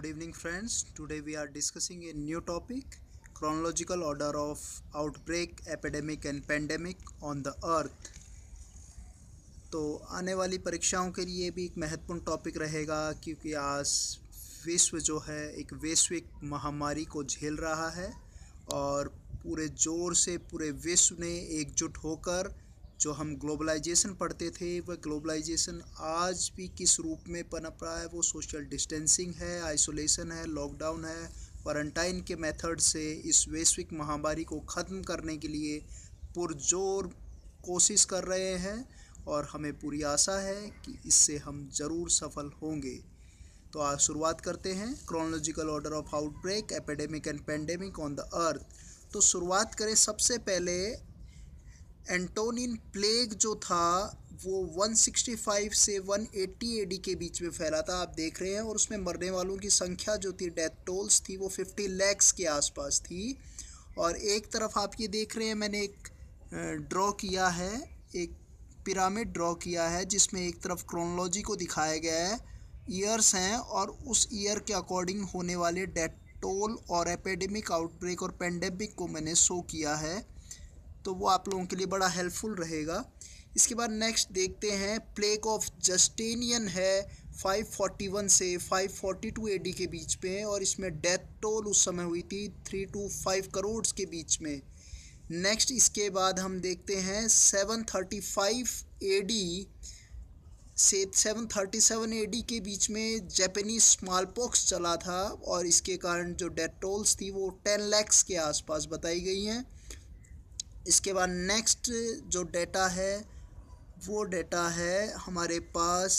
Good evening, friends. Today we are discussing a new topic, chronological order of outbreak, epidemic and pandemic on the earth. तो आने वाली परीक्षाओं के लिए भी एक महत्वपूर्ण टॉपिक रहेगा क्योंकि आज विश्व जो है एक वैश्विक महामारी को झेल रहा है और पूरे जोर से पूरे विश्व ने एकजुट होकर जो हम ग्लोबलाइजेशन पढ़ते थे वह ग्लोबलाइजेशन आज भी किस रूप में पनप रहा है। वो सोशल डिस्टेंसिंग है, आइसोलेशन है, लॉकडाउन है, क्वारंटाइन के मेथड से इस वैश्विक महामारी को ख़त्म करने के लिए पुरजोर कोशिश कर रहे हैं और हमें पूरी आशा है कि इससे हम ज़रूर सफल होंगे। तो आज शुरुआत करते हैं chronological order of outbreak, epidemic and pandemic on the earth. तो शुरुआत करें, सबसे पहले एंटोनिन प्लेग जो था वो 165 से 180 एडी के बीच में फैला था, आप देख रहे हैं, और उसमें मरने वालों की संख्या जो थी, डेथ टोल्स थी, वो 50 लाख के आसपास थी। और एक तरफ आप ये देख रहे हैं, मैंने एक ड्रॉ किया है, एक पिरामिड ड्रॉ किया है जिसमें एक तरफ क्रोनोलॉजी को दिखाया गया है, ईयर्स हैं और उस ईयर के अकॉर्डिंग होने वाले डेथ टोल और एपिडेमिक, आउटब्रेक और पेंडेमिक को मैंने शो किया है, तो वो आप लोगों के लिए बड़ा हेल्पफुल रहेगा। इसके बाद नेक्स्ट देखते हैं, प्लेग ऑफ जस्टिनियन है 541 से 542 एडी के बीच में और इसमें डेथ टोल उस समय हुई थी 3 to 5 करोड़ के बीच में। नेक्स्ट इसके बाद हम देखते हैं 735 एडी से 737 एडी के बीच में जापानीज स्मॉल पॉक्स चला था और इसके कारण जो डेथ टोल्स थी वो 10 लाख के आसपास बताई गई हैं। इसके बाद नेक्स्ट जो डेटा है वो डेटा है हमारे पास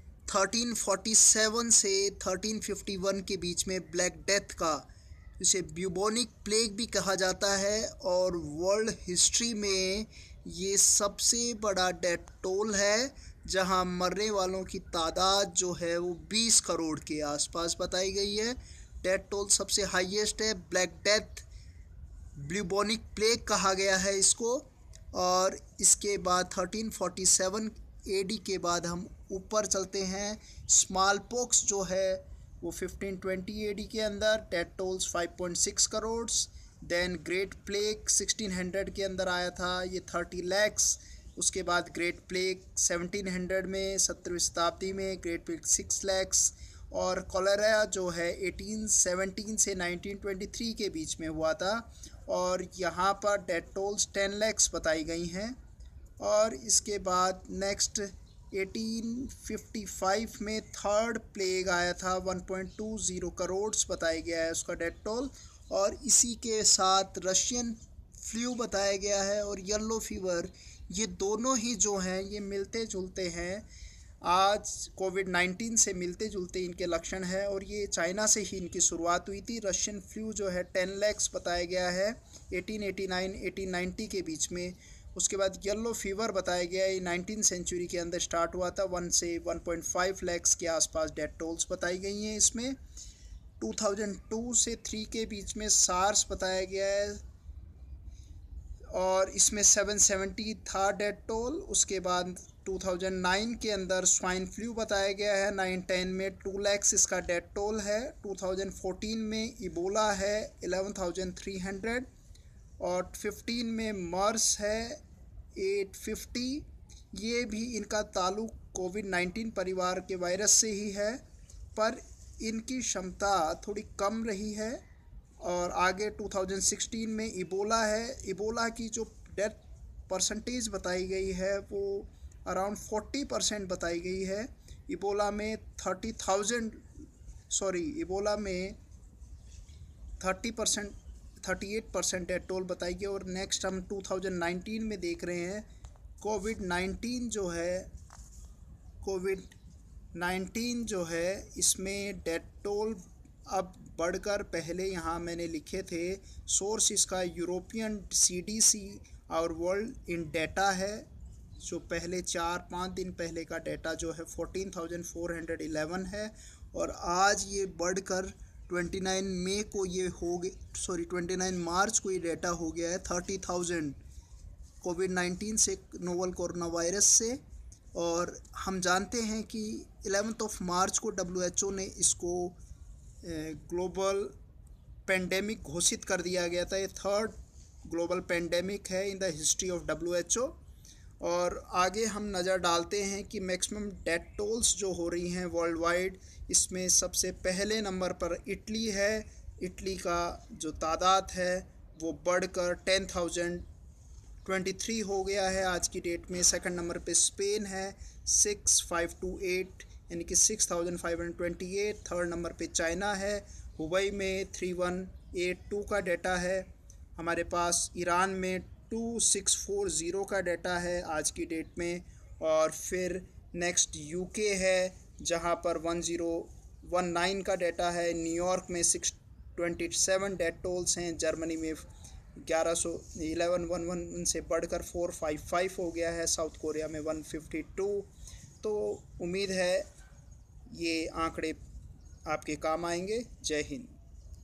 1347 से 1351 के बीच में ब्लैक डेथ का, इसे ब्यूबोनिक प्लेग भी कहा जाता है और वर्ल्ड हिस्ट्री में ये सबसे बड़ा डेथ टोल है जहां मरने वालों की तादाद जो है वो 20 करोड़ के आसपास बताई गई है। डेथ टोल सबसे हाईएस्ट है, ब्लैक डेथ, ब्यूबोनिक प्लेग कहा गया है इसको। और इसके बाद 1347 एडी के बाद हम ऊपर चलते हैं, स्मॉल पॉक्स जो है वो 1520 एडी के अंदर, death tolls 5.6 crore. Then great plague 1600 के अंदर आया था, ये 30 लाख। उसके बाद ग्रेट प्लेग 1700 में, 17वीं शताब्दी में ग्रेट प्लेग 6 लाख। और कॉलेरा जो है 1817 से 1923 के बीच में हुआ था और यहाँ पर डेथ टोल्स 10 लाख बताई गई हैं। और इसके बाद नेक्स्ट 1855 में थर्ड प्लेग आया था, 1.20 करोड़ बताया गया है उसका डेथ टोल। और इसी के साथ रशियन फ्लू बताया गया है और येलो फीवर, ये दोनों ही जो हैं ये मिलते जुलते हैं, आज कोविड-19 से मिलते जुलते इनके लक्षण हैं और ये चाइना से ही इनकी शुरुआत हुई थी। रशियन फ्लू जो है 10 लाख बताया गया है 1889-1890 के बीच में। उसके बाद येलो फीवर बताया गया है, 19वीं सेंचुरी के अंदर स्टार्ट हुआ था, 1 से 1.5 लाख के आसपास डेथ टोल्स बताई गई हैं इसमें। 2002 से 3 के बीच में सार्स बताया गया है और इसमें 770 था डेथ टोल। उसके बाद 2009 के अंदर स्वाइन फ्लू बताया गया है, 9-10 में 2 लाख इसका डेथ टोल है। 2014 में इबोला है 11,300 और 15 में मर्स है 850। ये भी इनका ताल्लुक कोविड-19 परिवार के वायरस से ही है, पर इनकी क्षमता थोड़ी कम रही है। और आगे 2016 में इबोला है, इबोला की जो डेथ परसेंटेज बताई गई है वो अराउंड 40% बताई गई है। इबोला में 38% डेथ टोल बताई गई। और नेक्स्ट हम 2019 में देख रहे हैं, कोविड-19 जो है इसमें डेथ टोल अब बढ़कर, पहले यहाँ मैंने लिखे थे सोर्स इसका यूरोपियन CDC और वर्ल्ड इन डेटा है, जो पहले 4-5 दिन पहले का डेटा जो है 14,411 है और आज ये बढ़कर 29 मार्च को ये डेटा हो गया है 30,000 कोविड-19 से, नोवल कोरोना वायरस से। और हम जानते हैं कि 11 मार्च को WHO ने इसको ग्लोबल पेंडेमिक घोषित कर दिया गया था। ये थर्ड ग्लोबल पेंडेमिक है in the history of WHO। और आगे हम नज़र डालते हैं कि मैक्सिमम डेथ टोल्स जो हो रही हैं वर्ल्ड वाइड, इसमें सबसे पहले नंबर पर इटली है। इटली का जो तादाद है वो बढ़कर 10,023 हो गया है आज की डेट में। सेकंड नंबर पे स्पेन है 6528 यानी कि 6528। थर्ड नंबर पे चाइना है, हुबई में 3182 का डाटा है। हमारे पास ईरान में 2640 का डाटा है आज की डेट में। और फिर नेक्स्ट यूके है जहां पर 1019 का डाटा है। न्यूयॉर्क में 627 डेथ टोल्स हैं। जर्मनी में 1111 से बढ़कर 455 हो गया है। साउथ कोरिया में 152। तो उम्मीद है ये आंकड़े आपके काम आएंगे। जय हिंद।